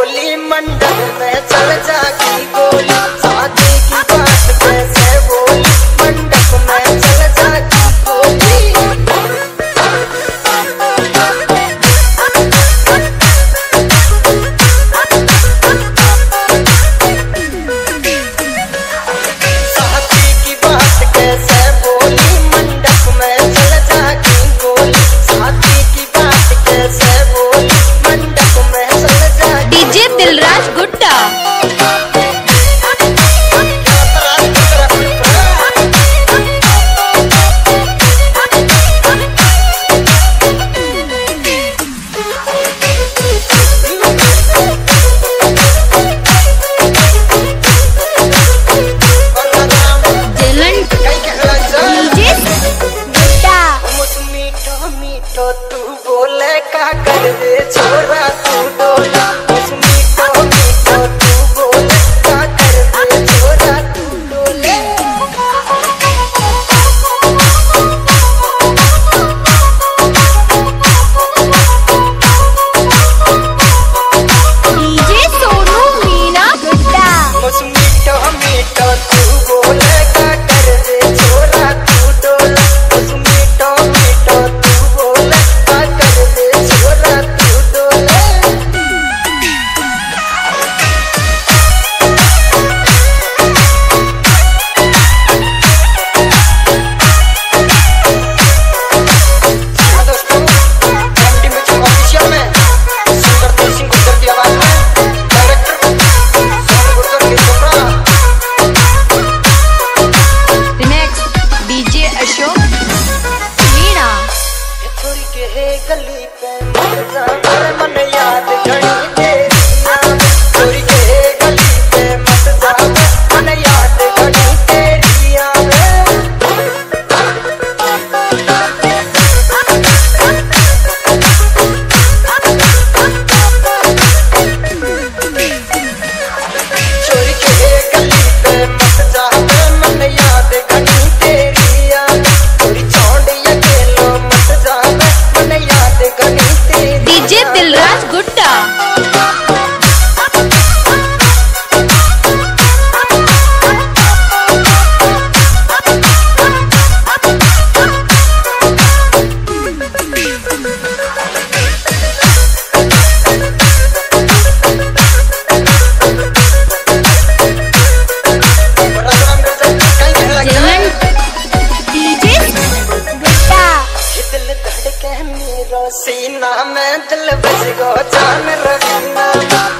बोली मंडप में चल जागी गोली, शादी की बात कैसे बोली मंडप में चल जागी गोली। शादी की बात कैसे बोली मंडप में चल जागी गोली, शादी की बात कैसे बोली मंडप में चल जागी। डीजे दिलराज गुड्डा। मीठो तू बोले का कर दे छोरा तू डोला, मीठो मीठो तू बोले का कर दे छोरा तू डोले। डीजे सोनू मीना गुड्डा। मीठो मीठो तू बोले का कर दे छोरा तू डोला, मीठो मीठो तू बोले का कर दे छोरा तू डोले। दोस्तों एमडी म्यूजिक ऑफिशियल में सिंगर तेज सिंह गुर्जर की आवाज में डायरेक्टर सोनू गुर्जर के छोकरा रिमिक्स डीजे अशोक मीना। छोरी के है गली पे मर जा मन याद घड़ी तेरी याद, छोरी के है गली पे मत जा मन याद घड़ी तेरी याद। छोरी के है गली पे मत जा मन याद घड़ी तेरी याद, छोरी छोड़ अकेलो मत जा मन याद घड़ी तेरी। डीजे दिलराज गुड्डा। डीजे गुड्डा। दिल धड़के मेरो सीना में दिल बस गो जान रवीना।